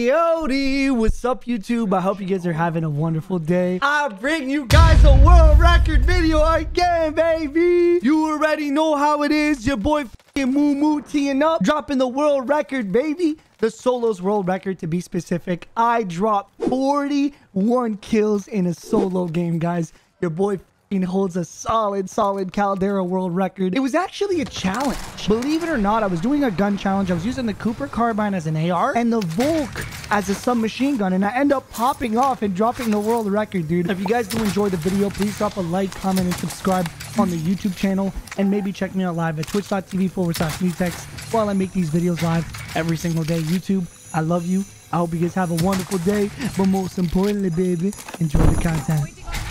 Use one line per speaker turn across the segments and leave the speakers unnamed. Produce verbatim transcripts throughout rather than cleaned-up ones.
Yodi, what's up YouTube? I hope you guys are having a wonderful day. I bring you guys a world record video again, baby. You already know how it is. Your boy f***ing Moo Moo teeing up, dropping the world record, baby. The solos world record, to be specific. I dropped forty-one kills in a solo game, guys. Your boy holds a solid, solid Caldera world record. It was actually a challenge. Believe it or not, I was doing a gun challenge. I was using the Cooper carbine as an A R and the Volk as a submachine gun, and I end up popping off and dropping the world record, dude. If you guys do enjoy the video, please drop a like, comment, and subscribe on the YouTube channel, and maybe check me out live at twitch.tv forward slash mutex while I make these videos live every single day. YouTube, I love you. I hope you guys have a wonderful day, but most importantly, baby, enjoy the content.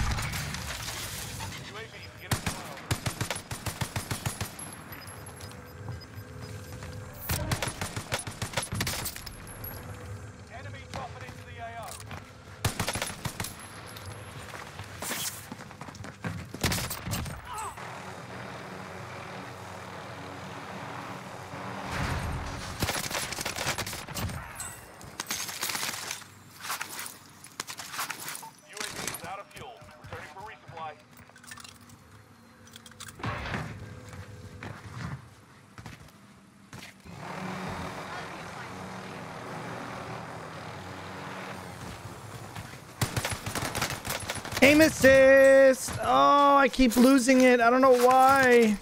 Aim assist! Oh, I keep losing it. I don't know why.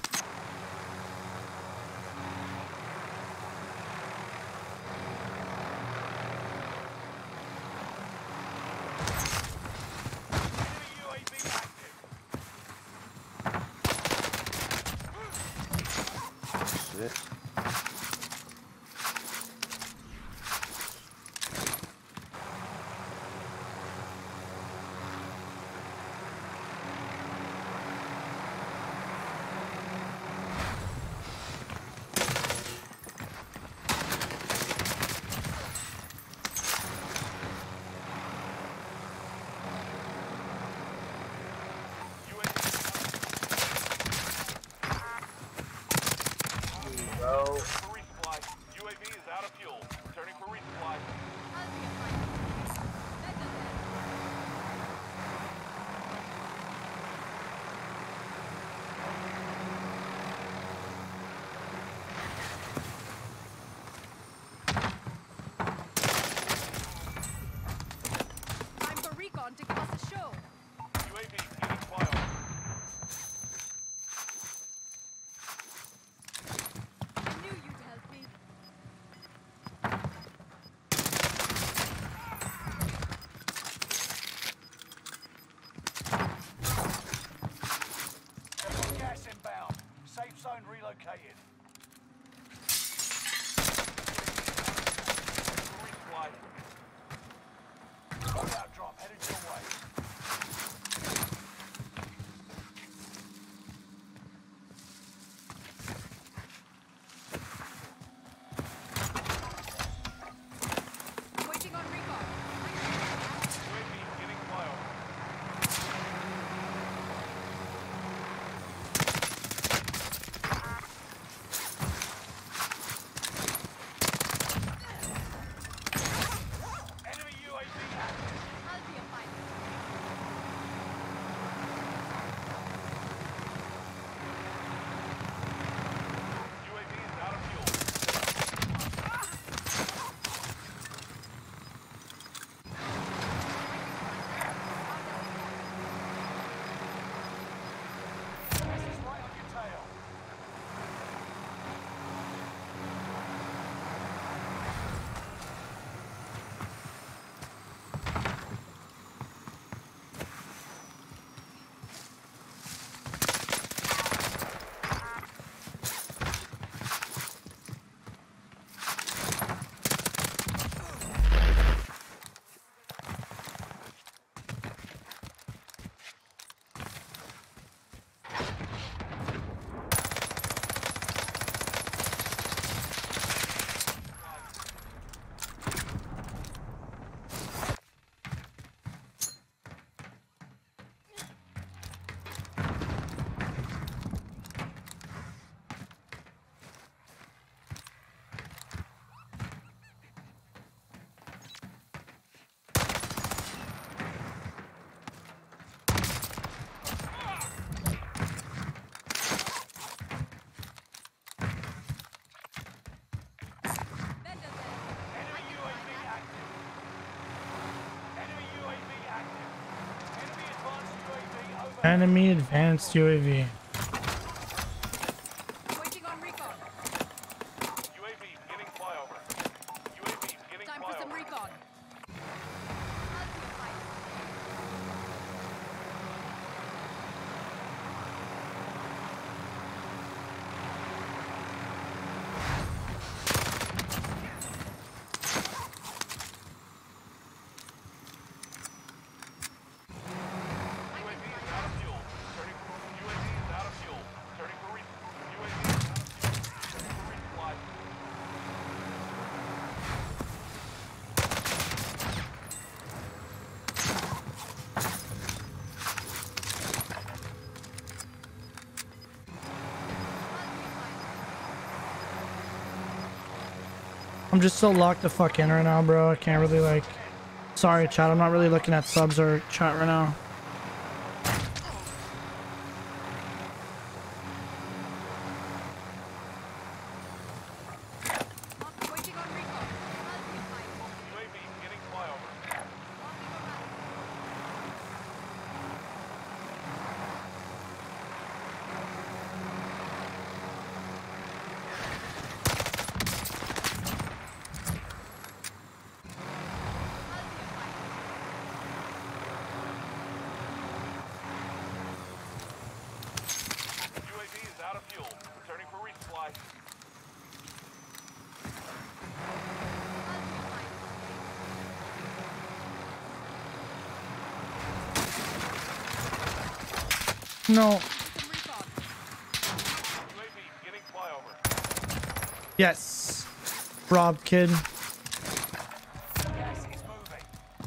U A V is out of fuel. Returning for resupply.
Time for recon to give us a show.
U A V getting flyover.
I knew you'd help me.
Gas inbound. Safe zone relocated. Resupply. Loadout drop headed your way.
Enemy advanced U A V.
Waiting on recon.
U A V beginning flyover. U A V beginning
Time for some
flyover.
recon.
U A V is out of fuel. Turning for U A V is out of fuel. Turning for re U A V is out of fuel. Turning for resupply.
I'm just so locked the fuck in right now, bro. I can't really like. Sorry, chat. I'm not really looking at subs or chat right now.
Waiting on recon.
U A V beginning flyover. U A V is out of fuel. Returning for resupply.
No.
Some recon.
U A V beginning flyover.
Yes. Robbed, kid.
Gas is moving.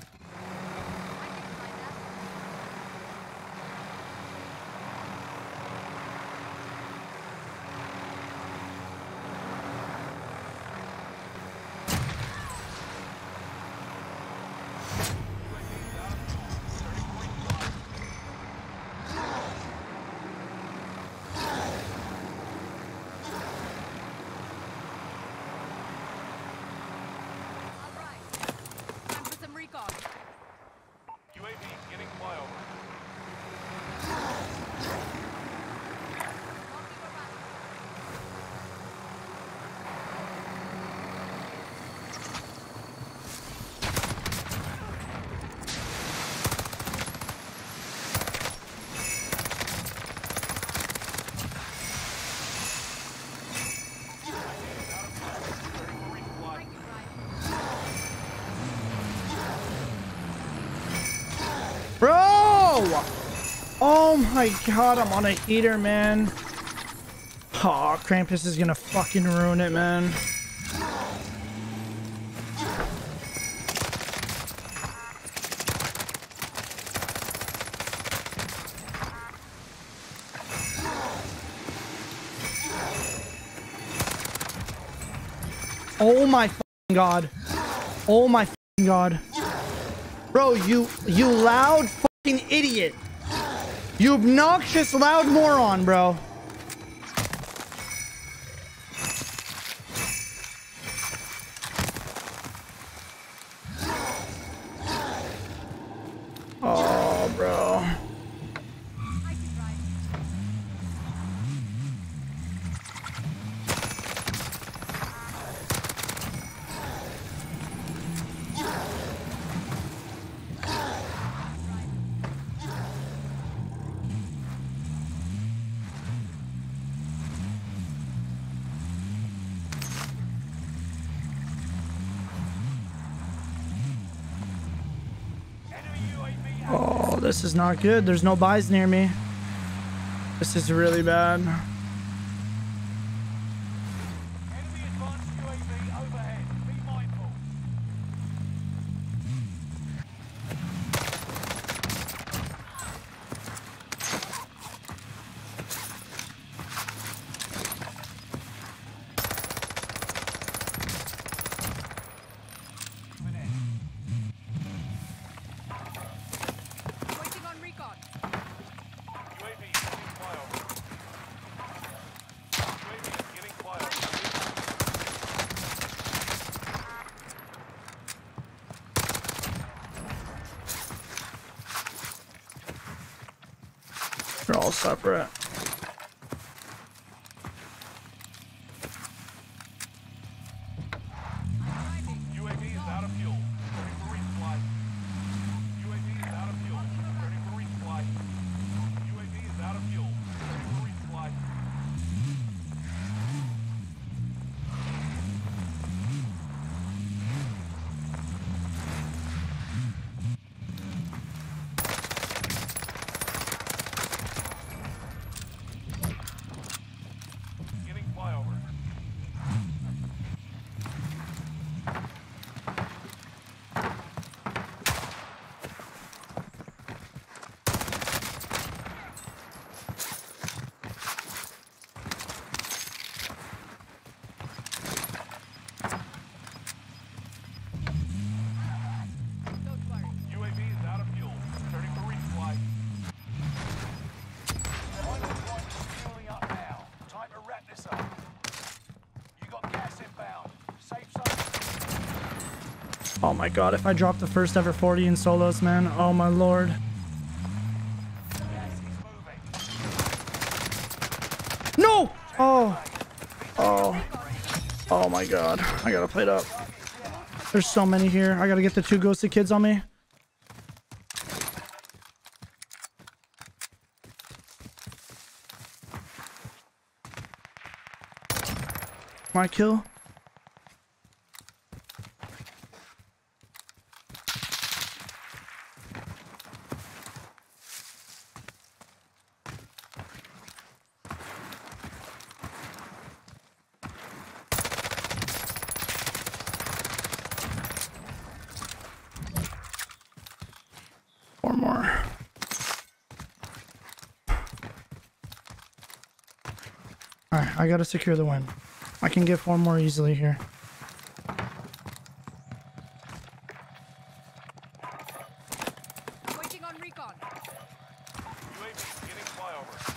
Alright. Time for some recon.
U A V beginning flyover.
Marking a rally.
Returning for resupply.
Thank you, Ryan.
Bro! Oh my god, I'm on a heater, man. Oh, Krampus is gonna fucking ruin it, man. Oh my fucking god. Oh my fucking god. Bro, you you loud fucking idiot. You obnoxious loud moron, bro. Oh, bro.
Thank you, Ryan.
Enemy U A V active.
Oh, this is not good. There's no buys near me. This is really bad.
Enemy advanced U A V overhead. Be mindful.
Waiting on recon.
U A V beginning flyover.
They're all separate.
U A V is out of fuel. Turning for resupply. U A V is out of fuel. Turning for resupply. U A V is out of fuel. Turning for resupply. Getting flyover.
Don't worry.
U A V is out of fuel. Turning for resupply. Final point is fueling up now. Time to wrap this up. You got gas inbound. Safe zone.
Oh my god, if I drop the first ever forty in solos, man. Oh my lord.
Gas is moving.
No! Oh. Oh. Oh my god. I gotta play it up. There's so many here. I gotta get the two ghosted kids on me. My kill. Four more. Alright, I gotta secure the win. I can get four more easily here.
Waiting on recon.
U A V is getting flyover.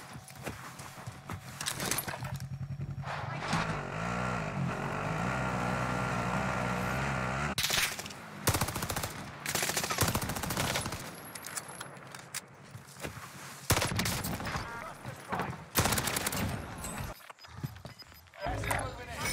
Gas is moving in.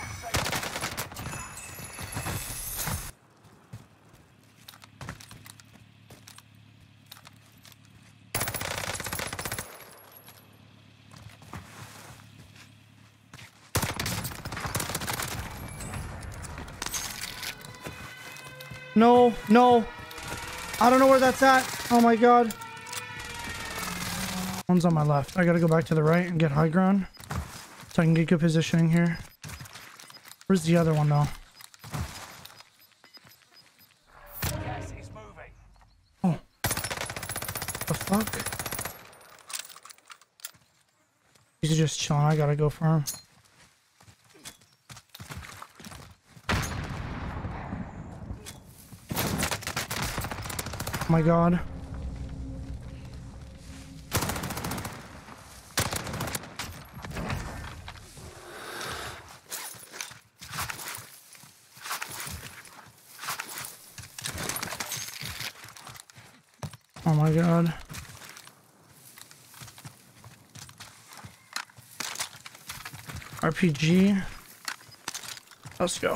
No, no. I don't know where that's at. Oh my god. One's on my left. I gotta go back to the right and get high ground so I can get good positioning here. Where's the other one though?
Gas is moving.
Oh. The fuck? He's just chilling. I gotta go for him. Oh my god. Oh my god. R P G. Let's go.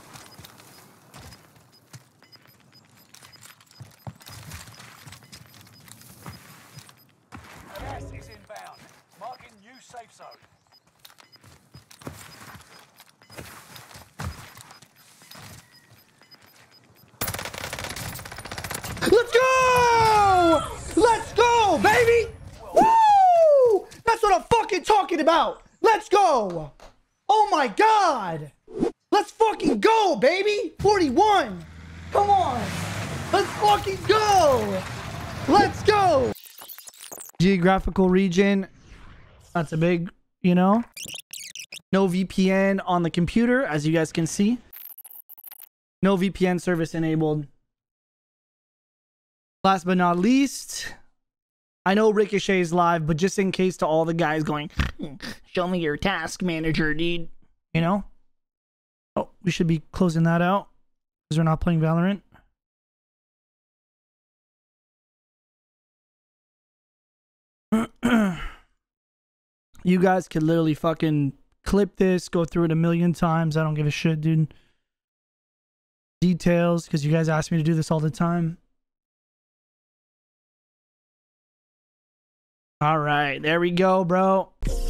Gas is inbound. Marking new safe zone.
Let's go! Let's go, baby! Woo! That's what I'm fucking talking about. Let's go! Oh my god! Let's fucking go, baby! forty-one! Come on! Let's fucking go! Let's go! Geographical region. That's a big, you know. No V P N on the computer, as you guys can see. No V P N service enabled. Last but not least, I know Ricochet is live, but just in case to all the guys going, show me your task manager, dude. You know? Oh, we should be closing that out because we're not playing Valorant.
You guys could literally fucking clip this, go through it a million times. I don't give a shit, dude. Details, because you guys ask me to do this all the time. All right, there we go, bro.